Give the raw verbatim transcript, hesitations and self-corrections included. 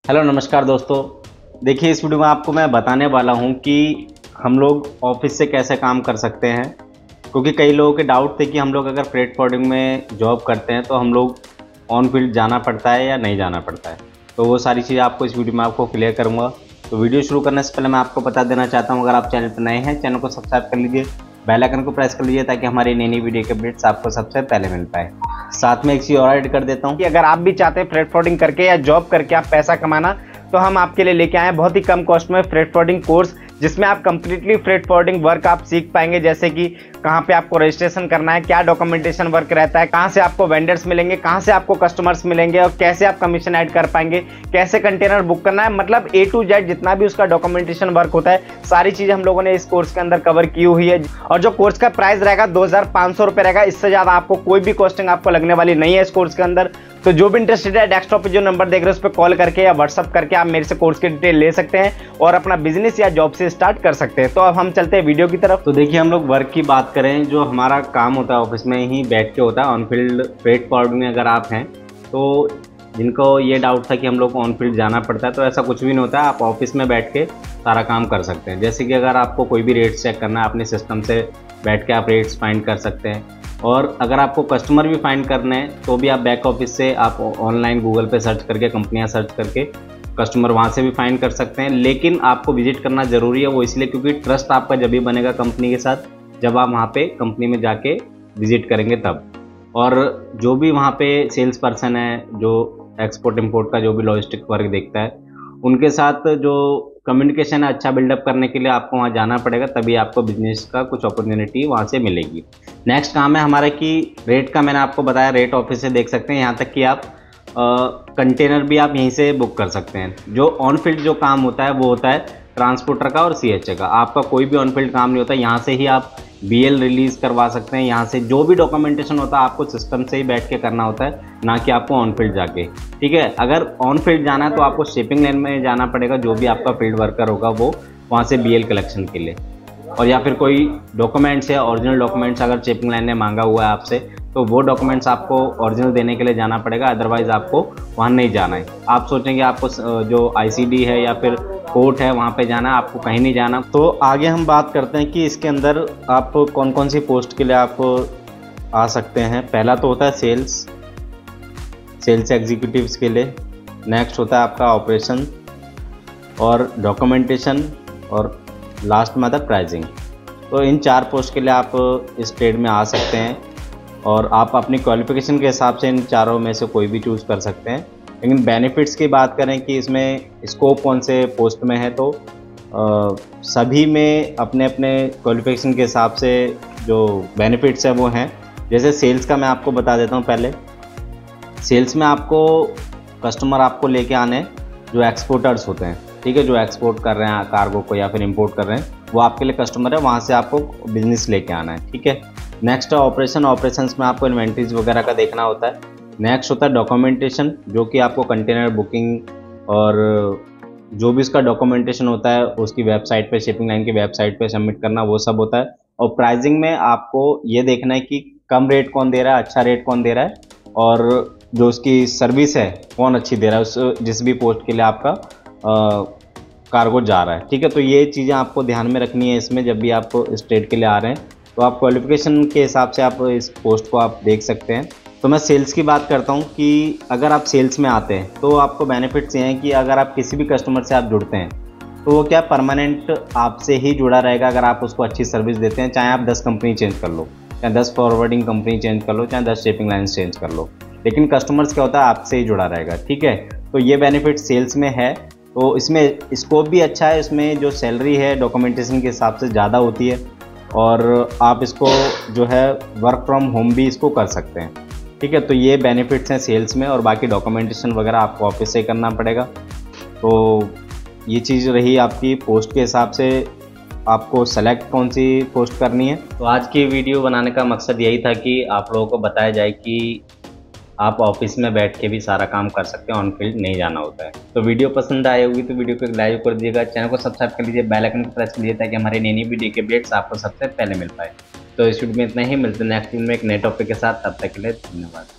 Hello नमस्कार दोस्तों। देखिए, इस वीडियो में आपको मैं बताने वाला हूं कि हम लोग ऑफिस से कैसे काम कर सकते हैं, क्योंकि कई लोगों के डाउट थे कि हम लोग अगर फ्रेट फॉरवर्डिंग में जॉब करते हैं तो हम लोग ऑन फील्ड जाना पड़ता है या नहीं जाना पड़ता है। तो वो सारी चीज़ें आपको इस वीडियो में आपको क्लियर करूँगा। तो वीडियो शुरू करने से पहले मैं आपको बता देना चाहता हूँ, अगर आप चैनल पर नए हैं चैनल को सब्सक्राइब कर लीजिए, बेल आइकन को प्रेस कर लीजिए ताकि हमारी नई नई वीडियो के अपडेट्स आपको सबसे पहले मिल पाए। साथ में एक चीज़ और ऐड कर देता हूँ कि अगर आप भी चाहते हैं फ्रेट फॉरवर्डिंग करके या जॉब करके आप पैसा कमाना, तो हम आपके लिए लेके आए हैं बहुत ही कम कॉस्ट में फ्रेट फॉरवर्डिंग कोर्स, जिसमें आप कंप्लीटली फ्रेट फॉरवर्डिंग वर्क आप सीख पाएंगे। जैसे कि कहाँ पे आपको रजिस्ट्रेशन करना है, क्या डॉक्यूमेंटेशन वर्क रहता है, कहाँ से आपको वेंडर्स मिलेंगे, कहाँ से आपको कस्टमर्स मिलेंगे और कैसे आप कमीशन ऐड कर पाएंगे, कैसे कंटेनर बुक करना है, मतलब ए टू जेड जितना भी उसका डॉक्यूमेंटेशन वर्क होता है, सारी चीज़ हम लोगों ने इस कोर्स के अंदर कवर की हुई है। और जो कोर्स का प्राइस रहेगा दो हज़ार पाँच सौ रुपये रहेगा, इससे ज़्यादा आपको कोई भी कॉस्टिंग आपको लगने वाली नहीं है इस कोर्स के अंदर। तो जो भी इंटरेस्टेड है, डेस्कटॉप पे जो नंबर देख रहे हो उस पर कॉल करके या व्हाट्सअप करके आप मेरे से कोर्स की डिटेल ले सकते हैं और अपना बिजनेस या जॉब से स्टार्ट कर सकते हैं। तो अब हम चलते हैं वीडियो की तरफ। तो देखिए, हम लोग वर्क की बात करें, जो हमारा काम होता है ऑफिस में ही बैठ के होता है ऑन फील्ड फ्रेट फॉरवर्डिंग में अगर आप हैं तो जिनको ये डाउट था कि हम लोग को ऑन फील्ड जाना पड़ता है, तो ऐसा कुछ भी नहीं होता है। आप ऑफिस में बैठ के सारा काम कर सकते हैं। जैसे कि अगर आपको कोई भी रेट्स चेक करना है, अपने सिस्टम से बैठ के आप रेट्स फाइंड कर सकते हैं। और अगर आपको कस्टमर भी फाइंड करने हैं तो भी आप बैक ऑफिस से आप ऑनलाइन गूगल पे सर्च करके, कंपनियां सर्च करके कस्टमर वहां से भी फाइंड कर सकते हैं। लेकिन आपको विजिट करना ज़रूरी है, वो इसलिए क्योंकि ट्रस्ट आपका जब भी बनेगा कंपनी के साथ, जब आप वहाँ पे कंपनी में जाके विजिट करेंगे तब। और जो भी वहाँ पे सेल्स पर्सन है, जो एक्सपोर्ट इम्पोर्ट का जो भी लॉजिस्टिक वर्क देखता है, उनके साथ जो कम्युनिकेशन है अच्छा बिल्डअप करने के लिए आपको वहाँ जाना पड़ेगा, तभी आपको बिजनेस का कुछ अपॉर्चुनिटी वहाँ से मिलेगी। नेक्स्ट काम है हमारा कि रेट का मैंने आपको बताया, रेट ऑफिस से देख सकते हैं। यहाँ तक कि आप कंटेनर भी आप यहीं से बुक कर सकते हैं। जो ऑन फील्ड जो काम होता है वो होता है ट्रांसपोर्टर का और सीएचए का। आपका कोई भी ऑन फील्ड काम नहीं होता, यहाँ से ही आप बीएल रिलीज़ करवा सकते हैं। यहाँ से जो भी डॉक्यूमेंटेशन होता है आपको सिस्टम से ही बैठ के करना होता है, ना कि आपको ऑन फील्ड जाके। ठीक है, अगर ऑन फील्ड जाना है तो आपको शिपिंग लाइन में जाना पड़ेगा, जो भी आपका फील्ड वर्कर होगा वो वहाँ से बीएल कलेक्शन के लिए। और या फिर कोई डॉक्यूमेंट्स है, ओरिजिनल डॉक्यूमेंट्स अगर शिपिंग लाइन ने मांगा हुआ है आपसे, तो वो डॉक्यूमेंट्स आपको ओरिजिनल देने के लिए जाना पड़ेगा, अदरवाइज़ आपको वहाँ नहीं जाना है। आप सोचेंगे आपको जो आईसीडी है या फिर कोर्ट है वहाँ पे जाना है, आपको कहीं नहीं जाना। तो आगे हम बात करते हैं कि इसके अंदर आप कौन कौन सी पोस्ट के लिए आप आ सकते हैं। पहला तो होता है सेल्स सेल्स एग्जीक्यूटिव्स के लिए। नेक्स्ट होता है आपका ऑपरेशन और डॉक्यूमेंटेशन, और लास्ट में आता है प्राइजिंग। तो इन चार पोस्ट के लिए आप इस ट्रेड में आ सकते हैं और आप अपनी क्वालिफिकेशन के हिसाब से इन चारों में से कोई भी चूज़ कर सकते हैं। लेकिन बेनिफिट्स की बात करें कि इसमें स्कोप कौन से पोस्ट में है, तो आ, सभी में अपने अपने क्वालिफिकेशन के हिसाब से जो बेनिफिट्स हैं वो हैं। जैसे सेल्स का मैं आपको बता देता हूँ। पहले सेल्स में आपको कस्टमर आपको लेके आने जो एक्सपोर्टर्स होते हैं, ठीक है, जो एक्सपोर्ट कर रहे हैं कार्गो को या फिर इंपोर्ट कर रहे हैं, वो आपके लिए कस्टमर है, वहाँ से आपको बिजनेस लेके आना है। ठीक है। नेक्स्ट है ऑपरेशन। ऑपरेशंस में आपको इन्वेंट्रीज वगैरह का देखना होता है। नेक्स्ट होता है डॉक्यूमेंटेशन, जो कि आपको कंटेनर बुकिंग और जो भी उसका डॉक्यूमेंटेशन होता है उसकी वेबसाइट पे, शिपिंग लाइन की वेबसाइट पे सबमिट करना, वो सब होता है। और प्राइसिंग में आपको ये देखना है कि कम रेट कौन दे रहा है, अच्छा रेट कौन दे रहा है, और जो उसकी सर्विस है कौन अच्छी दे रहा है उस जिस भी पोस्ट के लिए आपका कार्गो जा रहा है। ठीक है, तो ये चीज़ें आपको ध्यान में रखनी है इसमें, जब भी आप इस ट्रेड के लिए आ रहे हैं। तो आप क्वालिफिकेशन के हिसाब से आप इस पोस्ट को आप देख सकते हैं। तो मैं सेल्स की बात करता हूँ कि अगर आप सेल्स में आते हैं तो आपको बेनिफिट्स ये हैं कि अगर आप किसी भी कस्टमर से आप जुड़ते हैं तो वो क्या परमानेंट आपसे ही जुड़ा रहेगा, अगर आप उसको अच्छी सर्विस देते हैं। चाहे आप दस कंपनी चेंज कर लो, चाहे दस फॉरवर्डिंग कंपनी चेंज कर लो, चाहे दस शिपिंग लाइन्स चेंज कर लो, लेकिन कस्टमर्स क्या होता है आपसे ही जुड़ा रहेगा। ठीक है, तो ये बेनिफिट सेल्स में है। तो इसमें स्कोप भी अच्छा है, इसमें जो सैलरी है डॉक्यूमेंटेशन के हिसाब से ज़्यादा होती है, और आप इसको जो है वर्क फ्रॉम होम भी इसको कर सकते हैं। ठीक है, तो ये बेनिफिट्स हैं सेल्स में, और बाकी डॉक्यूमेंटेशन वगैरह आपको ऑफिस से ही करना पड़ेगा। तो ये चीज़ रही आपकी पोस्ट के हिसाब से आपको सेलेक्ट कौन सी पोस्ट करनी है। तो आज की वीडियो बनाने का मकसद यही था कि आप लोगों को बताया जाए कि आप ऑफिस में बैठ के भी सारा काम कर सकते हैं, ऑन फील्ड नहीं जाना होता है। तो वीडियो पसंद आई होगी तो वीडियो को लाइक कर दीजिएगा, चैनल को सब्सक्राइब कर लीजिए, बेल आइकन को प्रेस कर लीजिए ताकि हमारी नई नई वीडियो के अपडेट्स आपको सबसे पहले मिल पाए। तो इस वीडियो में इतना ही, मिलते हैं नेक्स्ट वीडियो में एक नए टॉपिक के साथ। तब तक के लिए धन्यवाद।